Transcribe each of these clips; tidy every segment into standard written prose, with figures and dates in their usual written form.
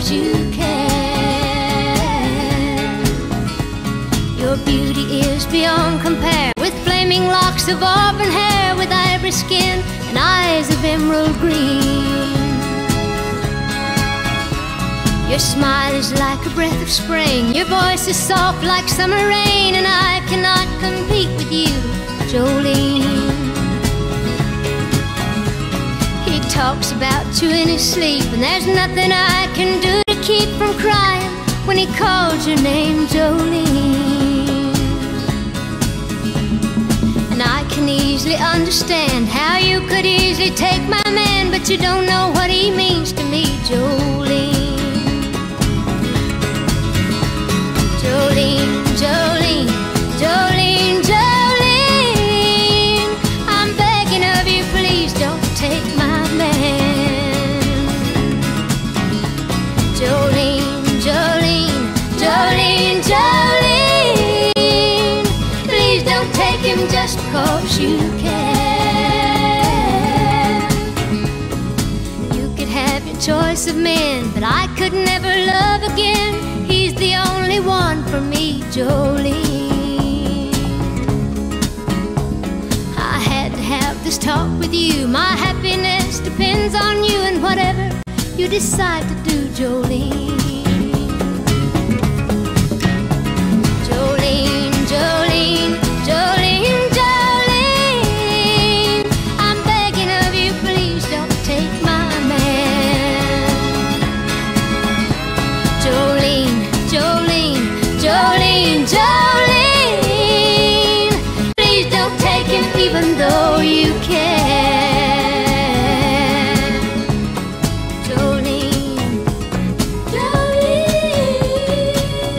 'cause you can. Your beauty is beyond compare, with flaming locks of auburn hair, with ivory skin and eyes of emerald green. Your smile is like a breath of spring, your voice is soft like summer rain, and I cannot compete with you, Jolene. He talks about you in his sleep, and there's nothing I can do to keep from crying when he calls your name, Jolene. And I can easily understand how you could easily take my man, but you don't know what he means to me, Jolene. Jolene, Jolene, Jolene, Jolene, I'm begging of you, please don't take my man. Jolene, Jolene, Jolene, Jolene, please don't take him just 'cause you can. You could have your choice of men, but I could never love again. He's the only one for me, Jolene. I had to have this talk with you. My happiness depends on you, and whatever you decide to do, Jolene. Jolene, Jolene, Jolene, Jolene, I'm begging of you, please don't take my man. Jolene, Jolene, Jolene, Jolene, please don't take him even though you can. Jolene, Jolene.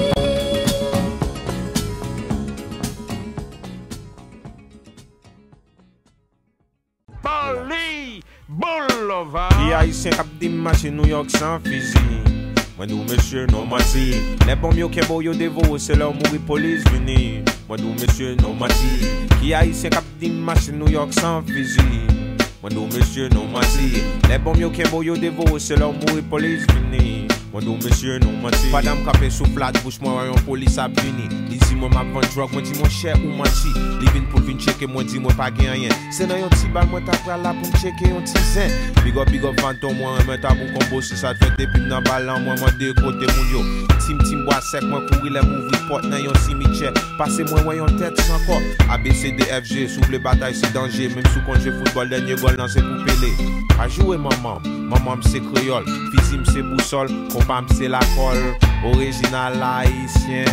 Bali Boulevard. Qui haïtien cap dimanche New York sans fusil. Moi nous monsieur non mati. Les bons mieux que beau yo dévore, c'est leur mourir police venir. Moi nous monsieur non mati. Qui haïtien cap dimanche New York sans fusil. Moi nous monsieur non mati. Les bons mieux que beau yo dévore, c'est leur mourir police venir. Moi nous monsieur non mati. Madame capé sous flat bouche moi un police a vini. Ici moi m'a vend drogue, moi dis mon cher ou menti. Li vin pour vin checker moi dis moi pas gain rien. C'est dans yon petit bal moi t'a pral là pour me checker yon petit zin. Big up fantôme moi un ta pour combo si ça te fait depuis dans balan moi de côté moun yo. Tim bois sec moi courir les m'ouvrir porte dans yon cimetière. Passer moi yon tête sans corps. ABCDFG souffle le bataille c'est danger même sous quand je football dernier goal dans c'est pour Pelé. A jouer maman c'est créole, fils c'est boussole, compas c'est la colle, original haïtien.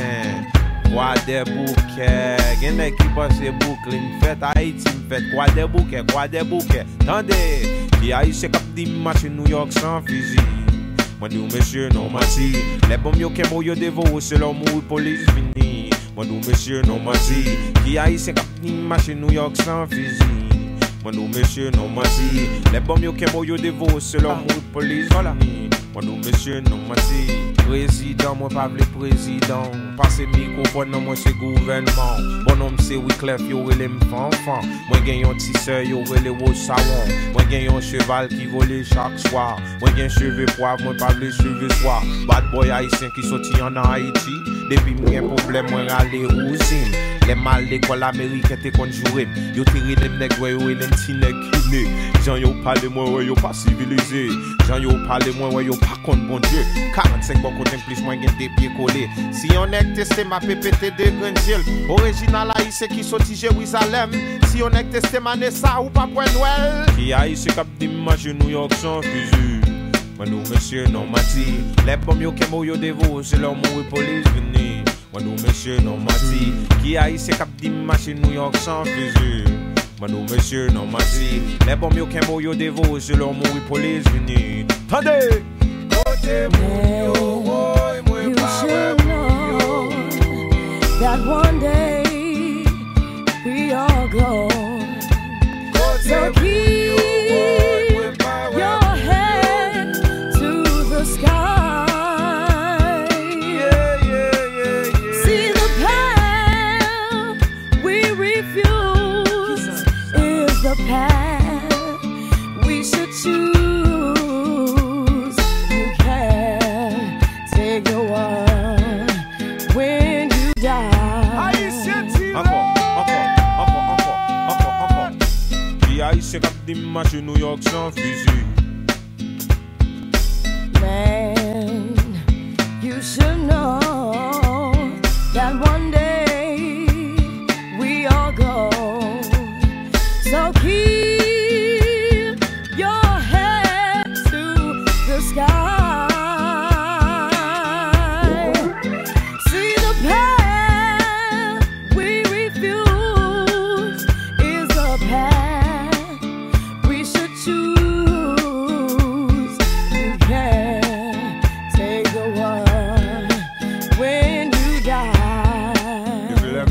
Quoi des bouquets, gen qui passe Brooklyn, fête Haïti, fête quoi des bouquets, tendez, qui haïtien cap dimanche New York sans fusil. Moi nous monsieur non mati, les bombes yo kemo yo dévore, c'est leur mourir police vini. Moi nous monsieur non mati, qui haïtien cap dimanche New York sans fusil. Moi nous monsieur non mati, les bombes yo kemo yo dévore, c'est leur mourir police vini. Moi nous monsieur non mati, président moi pas le président, passer microphone non moi c'est gouvernement. Bon homme c'est Wyclef yo relé m'fanfan, moi gagne yon petit sœur yo relé au savon, moi gagne yon cheval qui vole chaque soir, moi gagne cheveux poivre moi pas le cheveux soir. Bad boy haïtien qui sorti en Haïti, depuis moi un problème moi aller aux zim. Les mal l'école américaine te conjuré, yo tiré les nègres yo et les petits nègres qui Jean yo parle moi yo pas civilisé, Jean yo parle moi yo pas contre bon Dieu. 45 bon côté plus moins gen des pieds collés. Si on est testé ma PPT de Grandville, original haïtien qui sorti Jérusalem. Si on est testé Manessa ou pas point Noël. Qui haïtien cap dimanche New York sans fusil. Moi nous monsieur non mati, les bombes yo kemo yo dévore, c'est leur mourir police venir. Moi nous monsieur non mati, qui haïtien cap dimanche New York sans fusil. Moi nous monsieur non mati, les bombes yo kemo yo dévore, c'est leur mourir police venir. Tendez! You should know that one day we all go. So keep your head to the sky. See the path we refuse is the path we should choose. You can dit marcher New York sans fusil. Man, you should know that one day we all go. So keep your head to the sky. See the path we refuse is the path we should choose. You can't take the one when you die.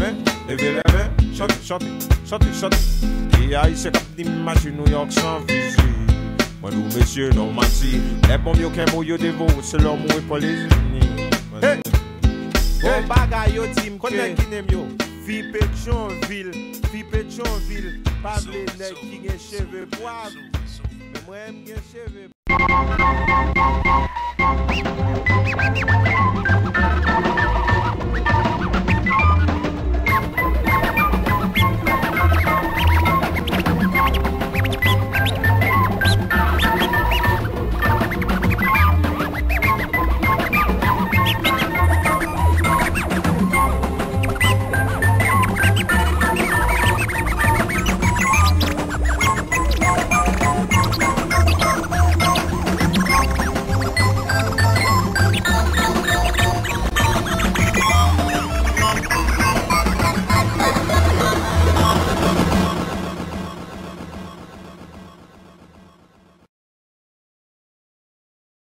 Chante. Et Haïtien cap d'image New York sans fusil. Moi nous messieurs non menti. Les bombes yo qu'un mot yo dévo, c'est leur mot pour les unis. Hey! Bon bagay yo tim connaît qui n'aime yo. Fi Pétionville, pas les nèg qui gen cheveux poivre. Mais moi aime gen cheveux.